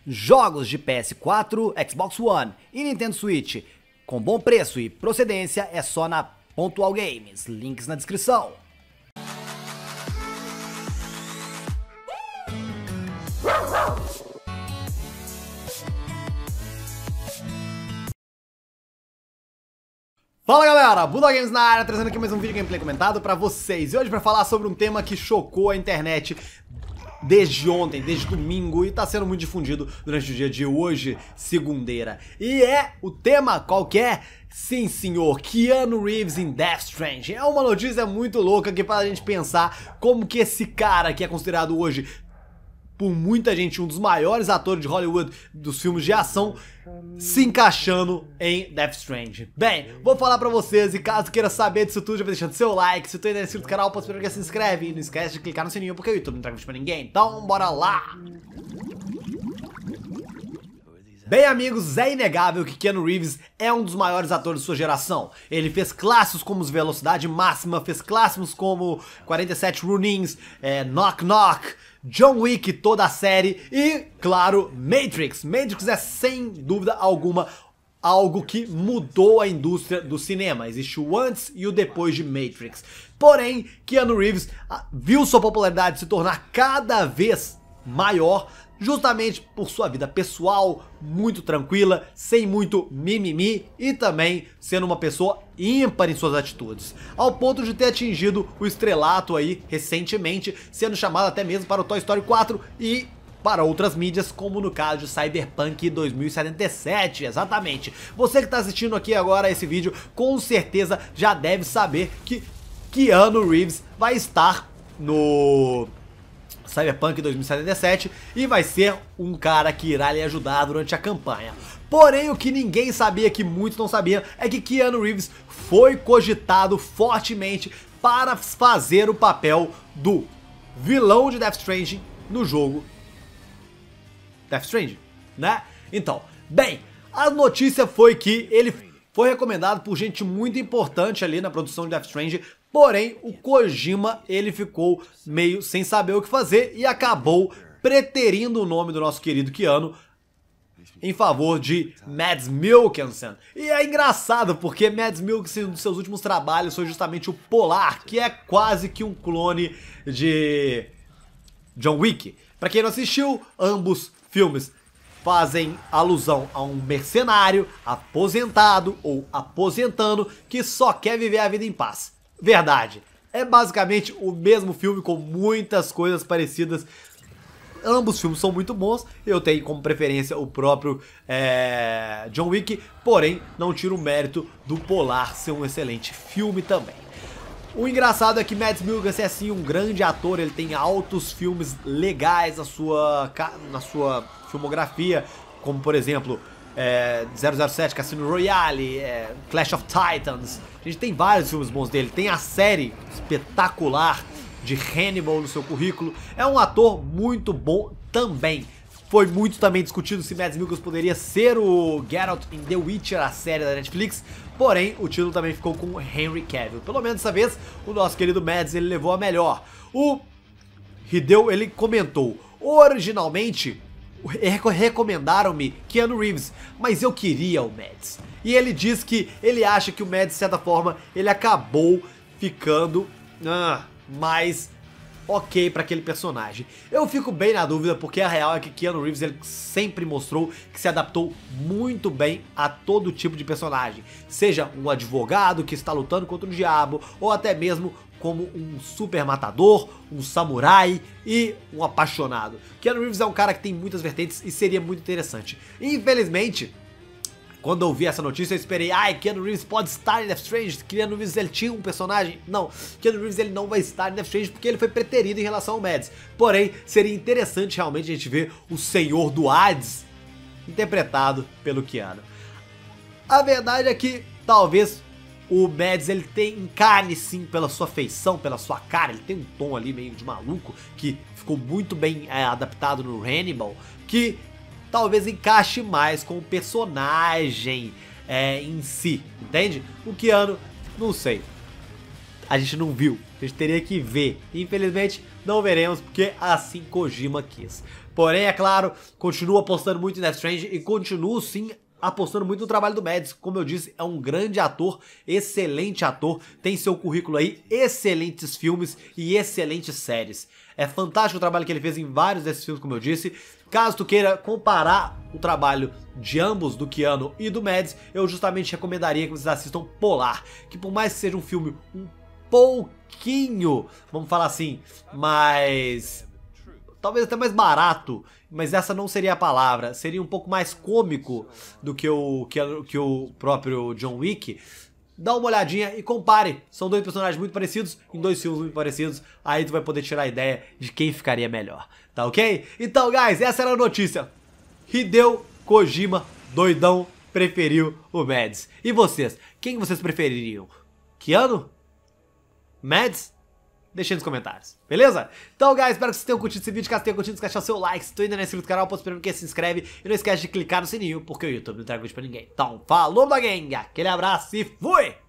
Jogos de PS4, Xbox One e Nintendo Switch com bom preço e procedência é só na Pontual Games, links na descrição. Fala galera, Pontual Games na área, trazendo aqui mais um vídeo gameplay comentado pra vocês. E hoje pra falar sobre um tema que chocou a internet desde ontem, desde domingo, e tá sendo muito difundido durante o dia de hoje, segundeira. E é o tema qualquer, sim senhor, Keanu Reeves em Death Stranding. É uma notícia muito louca que faz a gente pensar como que esse cara que é considerado hoje por muita gente um dos maiores atores de Hollywood dos filmes de ação, se encaixando em Death Stranding. Bem, vou falar pra vocês, e caso queira saber disso tudo, já vai deixando seu like. Se tu ainda não é inscrito no canal, posso esperar que se inscreve. E não esquece de clicar no sininho, porque o YouTube não entrega vídeo pra ninguém. Então, bora lá! Bem amigos, é inegável que Keanu Reeves é um dos maiores atores de sua geração. Ele fez clássicos como Velocidade Máxima, fez clássicos como 47 Ronins, Knock Knock, John Wick, toda a série e, claro, Matrix. Matrix é sem dúvida alguma algo que mudou a indústria do cinema. Existe o antes e o depois de Matrix. Porém, Keanu Reeves viu sua popularidade se tornar cada vez maior justamente por sua vida pessoal muito tranquila, sem muito mimimi e também sendo uma pessoa ímpar em suas atitudes, ao ponto de ter atingido o estrelato aí recentemente, sendo chamado até mesmo para o Toy Story 4 e para outras mídias, como no caso de Cyberpunk 2077, exatamente. Você que está assistindo aqui agora esse vídeo, com certeza já deve saber que Keanu Reeves vai estar no Cyberpunk 2077 e vai ser um cara que irá lhe ajudar durante a campanha. Porém, o que ninguém sabia, que muitos não sabiam, é que Keanu Reeves foi cogitado fortemente para fazer o papel do vilão de Death Stranding no jogo Death Stranding, né? Então, bem, a notícia foi que ele foi recomendado por gente muito importante ali na produção de Death Stranding. Porém, o Kojima, ele ficou meio sem saber o que fazer e acabou preterindo o nome do nosso querido Keanu em favor de Mads Mikkelsen. E é engraçado porque Mads Mikkelsen, um dos seus últimos trabalhos, foi justamente o Polar, que é quase que um clone de John Wick. Pra quem não assistiu, ambos filmes fazem alusão a um mercenário aposentado ou aposentando que só quer viver a vida em paz. Verdade, é basicamente o mesmo filme com muitas coisas parecidas. Ambos filmes são muito bons, eu tenho como preferência o próprio John Wick, porém não tiro o mérito do Polar ser um excelente filme também. O engraçado é que Mads Mikkelsen é sim um grande ator, ele tem altos filmes legais na sua filmografia, como por exemplo 007, Cassino Royale, Clash of Titans. A gente tem vários filmes bons dele. Tem a série espetacular de Hannibal no seu currículo. É um ator muito bom também. Foi muito também discutido se Mads Mikkelsen poderia ser o Geralt em The Witcher, a série da Netflix. Porém, o título também ficou com Henry Cavill. Pelo menos dessa vez, o nosso querido Mads, ele levou a melhor. O Hideo, ele comentou: originalmente recomendaram-me Keanu Reeves, mas eu queria o Mads. E ele diz que ele acha que o Mads, de certa forma, ele acabou ficando mais ok para aquele personagem. Eu fico bem na dúvida, porque a real é que Keanu Reeves, ele sempre mostrou que se adaptou muito bem a todo tipo de personagem. Seja um advogado que está lutando contra o diabo, ou até mesmo como um super matador, um samurai e um apaixonado. Keanu Reeves é um cara que tem muitas vertentes e seria muito interessante. Infelizmente, quando eu vi essa notícia, eu esperei, Keanu Reeves pode estar em Death Stranding, Keanu Reeves ele tinha um personagem. Não, Keanu Reeves ele não vai estar em Death Stranding porque ele foi preterido em relação ao Mads. Porém, seria interessante realmente a gente ver o Senhor do Hades interpretado pelo Keanu. A verdade é que talvez o Mads, ele encare sim pela sua feição, pela sua cara. Ele tem um tom ali meio de maluco que ficou muito bem adaptado no Hannibal, que talvez encaixe mais com o personagem em si, entende? O Keanu, não sei, a gente não viu, a gente teria que ver. Infelizmente, não veremos, porque assim Kojima quis. Porém, é claro, continuo apostando muito em Death Stranding e continuo sim apostando muito no trabalho do Mads. Como eu disse, é um grande ator, excelente ator, tem seu currículo aí, excelentes filmes e excelentes séries. É fantástico o trabalho que ele fez em vários desses filmes, como eu disse. Caso tu queira comparar o trabalho de ambos, do Keanu e do Mads, eu justamente recomendaria que vocês assistam Polar, que por mais que seja um filme um pouquinho, vamos falar assim, mais... talvez até mais barato, mas essa não seria a palavra, seria um pouco mais cômico do que o próprio John Wick. Dá uma olhadinha e compare, são dois personagens muito parecidos, em dois filmes muito parecidos, aí tu vai poder tirar a ideia de quem ficaria melhor, tá ok? Então, guys, essa era a notícia. Hideo Kojima, doidão, preferiu o Mads. E vocês, quem vocês prefeririam? Keanu? Mads? Deixa aí nos comentários, beleza? Então, guys, espero que vocês tenham curtido esse vídeo. Caso tenham curtido, deixa o seu like. Se tu ainda não é inscrito no canal, posso esperando que se inscreve. E não esquece de clicar no sininho, porque o YouTube não entrega vídeo pra ninguém. Então, falou, gang! Aquele abraço e fui!